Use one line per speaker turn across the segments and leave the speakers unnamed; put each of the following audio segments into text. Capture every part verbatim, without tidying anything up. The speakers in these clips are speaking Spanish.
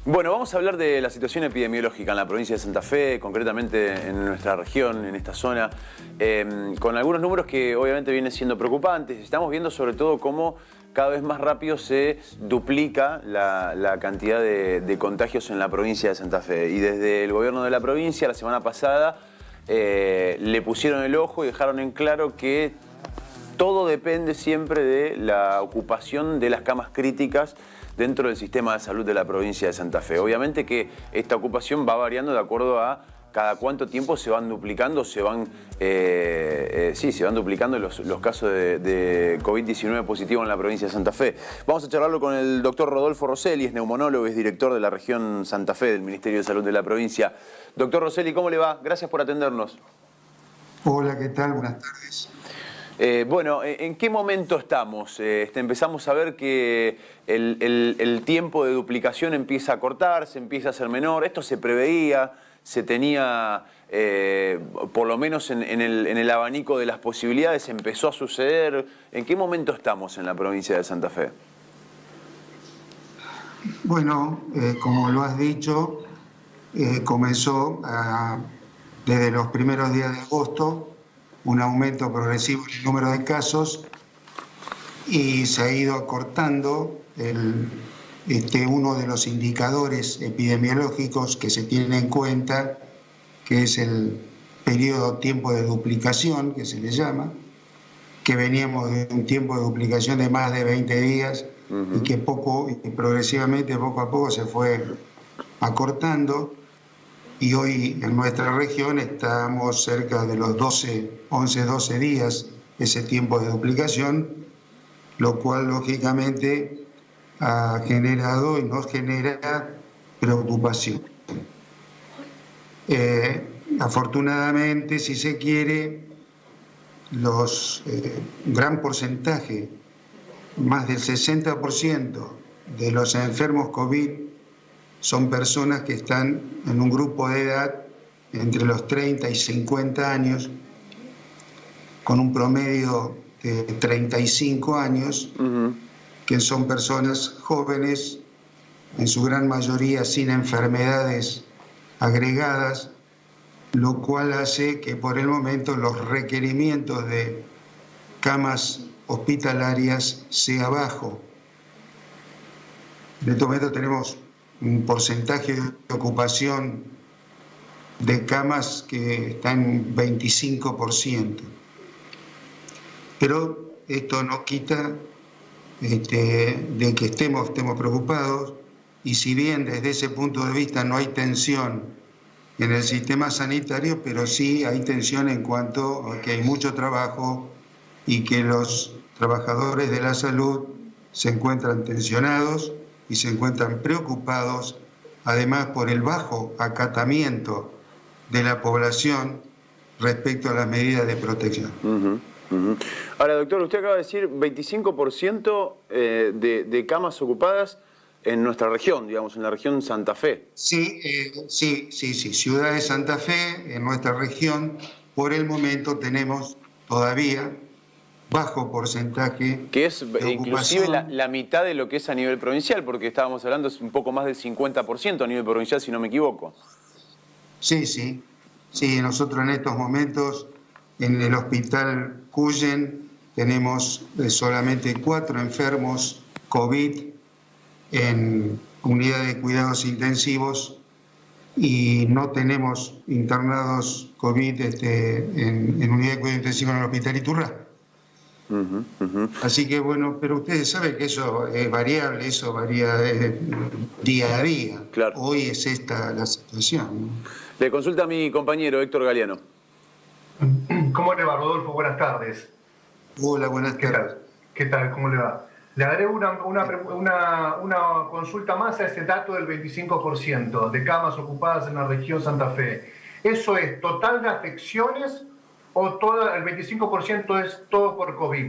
Bueno, vamos a hablar de la situación epidemiológica en la provincia de Santa Fe, concretamente en nuestra región, en esta zona, eh, con algunos números que obviamente vienen siendo preocupantes. Estamos viendo sobre todo cómo cada vez más rápido se duplica la, la cantidad de, de contagios en la provincia de Santa Fe. Y desde el gobierno de la provincia, la semana pasada, eh, le pusieron el ojo y dejaron en claro que todo depende siempre de la ocupación de las camas críticas dentro del sistema de salud de la provincia de Santa Fe. Obviamente que esta ocupación va variando de acuerdo a cada cuánto tiempo se van duplicando, se van, eh, eh, sí, se van duplicando los, los casos de, de COVID diecinueve positivo en la provincia de Santa Fe. Vamos a charlarlo con el doctor Rodolfo Rosselli, es neumonólogo, es director de la región Santa Fe del Ministerio de Salud de la provincia. Doctor Rosselli, ¿cómo le va? Gracias por atendernos.
Hola, ¿qué tal? Buenas tardes.
Eh, bueno, ¿en qué momento estamos? Eh, este, empezamos a ver que el, el, el tiempo de duplicación empieza a cortarse, empieza a ser menor. Esto se preveía, se tenía, eh, por lo menos en, en, el, en el abanico de las posibilidades, empezó a suceder. ¿En qué momento estamos en la provincia de Santa Fe?
Bueno, eh, como lo has dicho, eh, comenzó a, desde los primeros días de agosto un aumento progresivo en el número de casos y se ha ido acortando el, este, uno de los indicadores epidemiológicos que se tienen en cuenta, que es el periodo tiempo de duplicación, que se le llama, que veníamos de un tiempo de duplicación de más de veinte días uh-huh. y que poco y progresivamente, poco a poco, se fue acortando. Y hoy en nuestra región estamos cerca de los doce, once, doce días, ese tiempo de duplicación, lo cual lógicamente ha generado y nos genera preocupación. Eh, afortunadamente, si se quiere, los eh, gran porcentaje, más del sesenta por ciento de los enfermos COVID son personas que están en un grupo de edad entre los treinta y cincuenta años, con un promedio de treinta y cinco años, uh-huh. que son personas jóvenes, en su gran mayoría sin enfermedades agregadas, lo cual hace que por el momento los requerimientos de camas hospitalarias sea bajo. En este momento tenemos un porcentaje de ocupación de camas que está en veinticinco por ciento. Pero esto no quita este, de que estemos, estemos preocupados, y si bien desde ese punto de vista no hay tensión en el sistema sanitario, pero sí hay tensión en cuanto a que hay mucho trabajo y que los trabajadores de la salud se encuentran tensionados y se encuentran preocupados, además por el bajo acatamiento de la población respecto a las medidas de protección.
Uh-huh, uh-huh. Ahora, doctor, usted acaba de decir veinticinco por ciento eh, de, de camas ocupadas en nuestra región, digamos, en la región Santa Fe.
Sí, eh, sí, sí, sí. Ciudad de Santa Fe, en nuestra región, por el momento tenemos todavía bajo porcentaje.
Que es inclusive la, la mitad de lo que es a nivel provincial, porque estábamos hablando es un poco más del cincuenta por ciento a nivel provincial, si no me equivoco.
Sí, sí. Sí, nosotros en estos momentos en el hospital Cuyen tenemos solamente cuatro enfermos COVID en unidad de cuidados intensivos y no tenemos internados COVID este, en, en unidad de cuidados intensivos en el hospital Iturrá. Uh-huh, uh-huh. Así que bueno, pero ustedes saben que eso es variable, eso varía eh, día a día.
Claro.
Hoy es esta la situación.
Le consulta a mi compañero Héctor Galeano.
¿Cómo le va, Rodolfo? Buenas tardes.
Hola, buenas tardes.
¿Qué tal? ¿Qué tal? ¿Cómo le va? Le haré una, una, una, una consulta más a ese dato del veinticinco por ciento de camas ocupadas en la región Santa Fe. ¿Eso es total de afecciones o todo, el veinticinco por ciento es todo por COVID?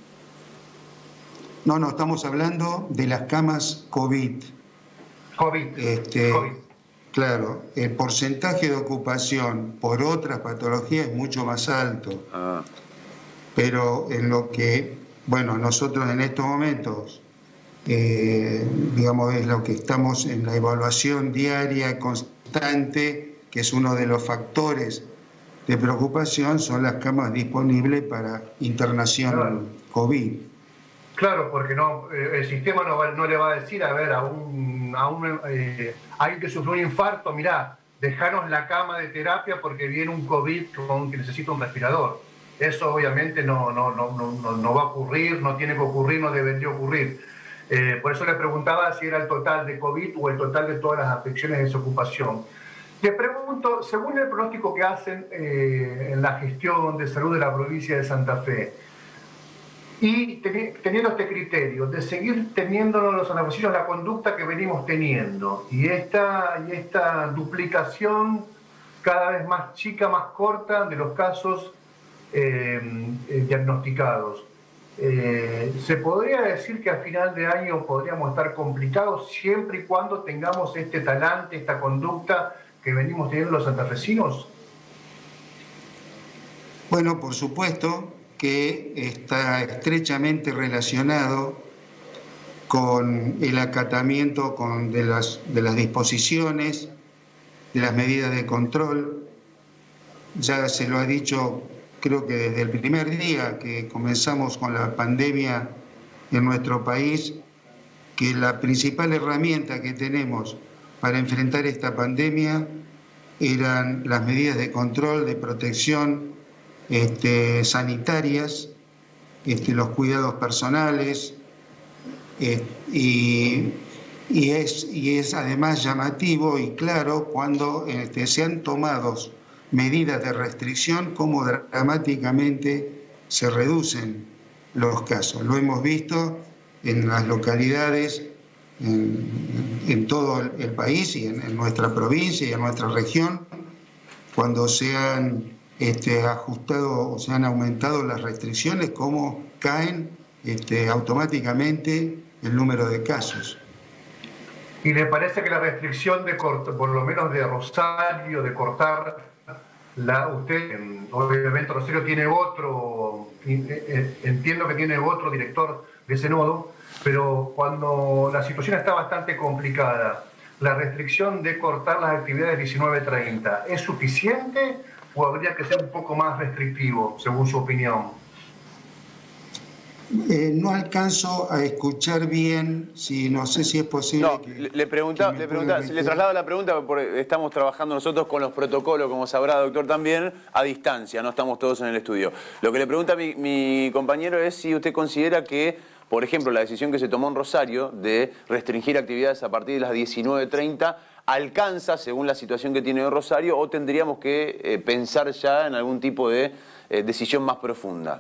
No, no, estamos hablando de las camas COVID.
COVID.
Este,
COVID.
Claro, el porcentaje de ocupación por otras patologías es mucho más alto. Ah. Pero en lo que, bueno, nosotros en estos momentos eh, digamos, es lo que estamos en la evaluación diaria, constante, que es uno de los factores de preocupación, son las camas disponibles para internación claro. COVID.
Claro, porque no, el sistema no, va, no le va a decir, a ver, a un, a un eh, alguien que sufrió un infarto, mirá, dejanos la cama de terapia porque viene un COVID con, que necesita un respirador. Eso obviamente no, no, no, no, no va a ocurrir, no tiene que ocurrir, no debería ocurrir. Eh, por eso le preguntaba si era el total de COVID o el total de todas las afecciones de desocupación. Le pregunto, según el pronóstico que hacen eh, en la gestión de salud de la provincia de Santa Fe, y teniendo este criterio de seguir teniendo los santafesinos la conducta que venimos teniendo y esta, y esta duplicación cada vez más chica, más corta de los casos eh, eh, diagnosticados, eh, ¿se podría decir que a final de año podríamos estar complicados siempre y cuando tengamos este talante, esta conducta que venimos teniendo los santafesinos?
Bueno, por supuesto que está estrechamente relacionado con el acatamiento con de, las, de las disposiciones, de las medidas de control. Ya se lo ha dicho, creo que desde el primer día que comenzamos con la pandemia en nuestro país, que la principal herramienta que tenemos para enfrentar esta pandemia eran las medidas de control, de protección, Este, sanitarias, este, los cuidados personales, eh, y, y, es, y es además llamativo y claro cuando este, se han tomado medidas de restricción, cómo dramáticamente se reducen los casos. Lo hemos visto en las localidades, en, en todo el país y en, en nuestra provincia y en nuestra región, cuando se han Este, ajustado o se han aumentado las restricciones, cómo caen este, automáticamente el número de casos.
¿Y le parece que la restricción de cortar, por lo menos de Rosario, de cortar, la, usted, obviamente Rosario tiene otro, entiendo que tiene otro director de ese nodo, pero cuando la situación está bastante complicada, la restricción de cortar las actividades diecinueve treinta, ¿es suficiente o habría que ser un poco más restrictivo, según su opinión?
Eh, no alcanzo a escuchar bien, si no sé si es posible.
No,
que,
le preguntaba, le, preguntaba le traslado la pregunta, porque estamos trabajando nosotros con los protocolos, como sabrá, doctor, también, a distancia, no estamos todos en el estudio. Lo que le pregunta mi, mi compañero es si usted considera que, por ejemplo, la decisión que se tomó en Rosario de restringir actividades a partir de las diecinueve treinta, alcanza, según la situación que tiene Rosario, o tendríamos que eh, pensar ya en algún tipo de eh, decisión más profunda.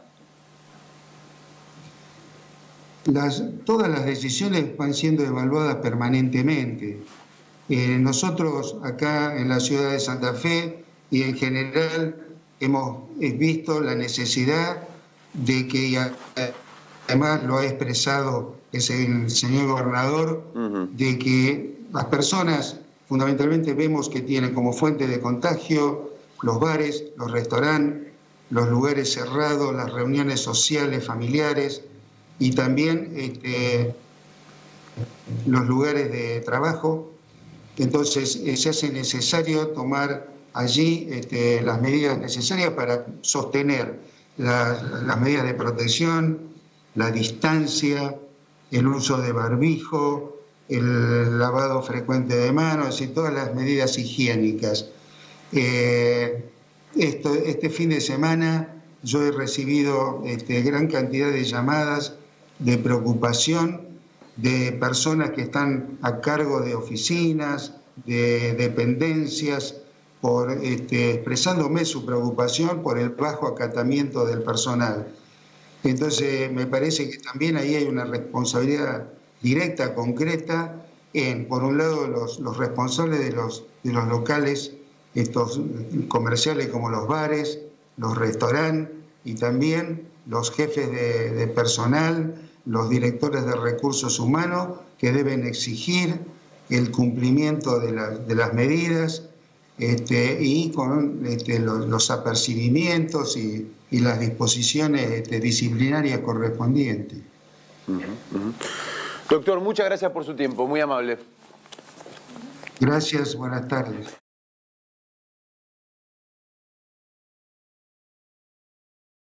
Las, todas las decisiones van siendo evaluadas permanentemente. Eh, nosotros acá en la ciudad de Santa Fe y en general hemos visto la necesidad de que, además lo ha expresado el señor gobernador, uh-huh. de que las personas fundamentalmente vemos que tienen como fuente de contagio los bares, los restaurantes, los lugares cerrados, las reuniones sociales, familiares y también este, los lugares de trabajo. Entonces eh, se hace necesario tomar allí este, las medidas necesarias para sostener la, las medidas de protección, la distancia, el uso de barbijo, el lavado frecuente de manos y todas las medidas higiénicas. Eh, esto, este fin de semana yo he recibido este, gran cantidad de llamadas de preocupación de personas que están a cargo de oficinas, de dependencias, por, este, expresándome su preocupación por el bajo acatamiento del personal. Entonces me parece que también ahí hay una responsabilidad directa, concreta, en, por un lado, los, los responsables de los, de los locales estos comerciales como los bares, los restaurantes y también los jefes de, de personal, los directores de recursos humanos, que deben exigir el cumplimiento de, la, de las medidas este, y con este, los, los apercibimientos y, y las disposiciones este, disciplinarias correspondientes.
Uh-huh, uh-huh. Doctor, muchas gracias por su tiempo, muy amable.
Gracias, buenas tardes.